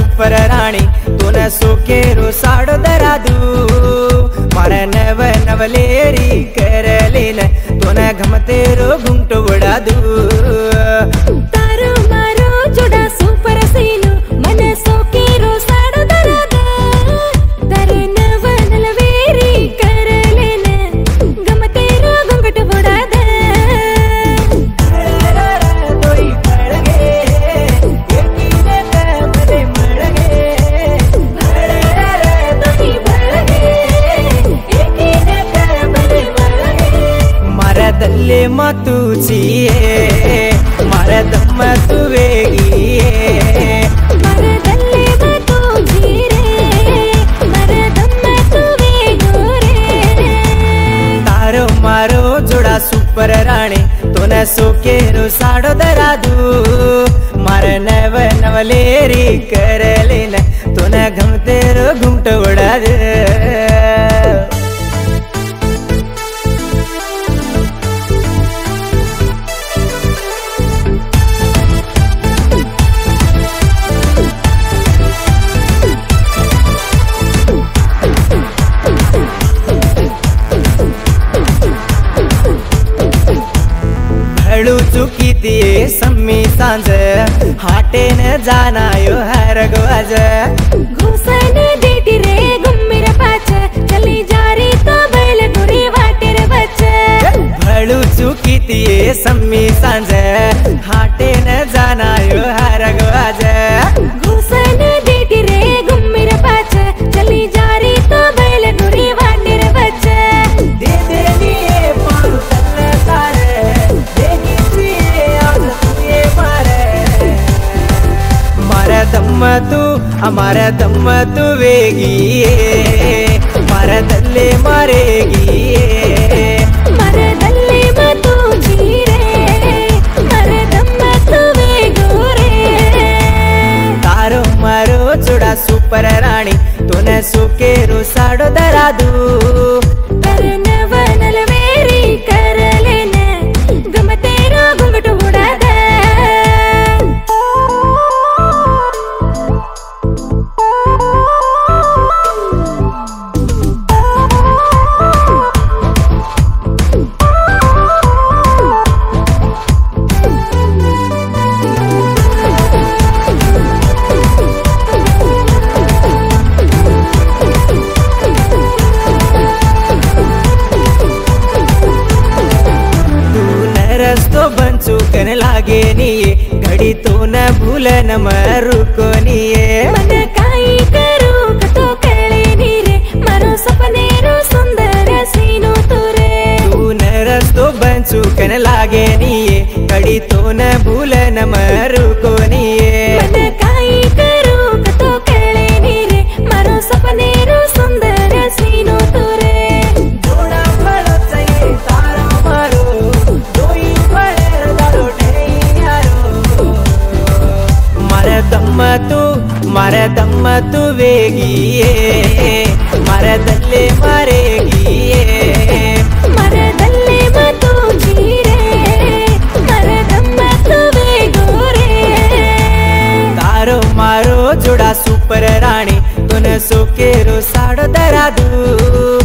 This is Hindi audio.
सुपर राणी तूने सोकेरो साड़ो दरादू मारे नव नवलेरी कर लेने तूने घमतेरो घुंटो उड़ा दू तारो मारो जोड़ा सुपर सीनो मने सोकेरो साड़ो दरादू तारे नव नवलेरी कर लेने घमतेरो घुंटो उड़ा दे दल्ले मतुचिए मारे दम तुवेगिए मारे दल्ले मतुची रे मारे दम तुवेगो रे तारो मारो जोड़ा सुपर राणी तूने सोकेरो साड़ो दरादू मारे नव नवलेरी कर लेने तूने घमतेरो घुमटो उड़ा दे चुकी दिए सम्मी सांझ हाटे न जाना यो हर गवाज घुसन देती रे गुम्मीर पाच चली जा रही तो बैल गुरी वाटे रे बच्चे भड़ू चुकी दिए सम्मी सांझ हाटे न जाना यो हर गवाज घुसन देती रे गुम्मीर पाच चली जा रही तो बैल गुरी वाटे रे बच्चे दे दे लिए पारू तल्ले सारे हमारा दम तू वेगी मारा दल्ले मारेगी मारे दल्ले मतू जीरे मारे दम तू वेगो रे तारो मारो जोड़ा सुपर राणी तूने सोकेरो साड़ो दरादू तारे नव नलवेरी कर लेने घमतेरो घुंघटो उड़ा दे रस्तो बंचू कन लागे निये घड़ी तो न भूल न मरु को निये मन काई करू कतो केले नीरे मारो सपने रो सुंदर सीनो तोरे तू न रस्तो बंचू कन लागे निये घड़ी तो न भूल न मरु को निये मन काई करू कतो केले नीरे मारो सपने रो सुंदर सीनो तोरे जोड़ा भलो चाहिए तारा मारो मारे दम तू वेगी मारे दल्ले मारेगी मारे दल्ले मतू जीरे मारे दम तू वेगो रे तारो मारो जोड़ा सुपर राणी तूने सोकेरो साड़ो दरादू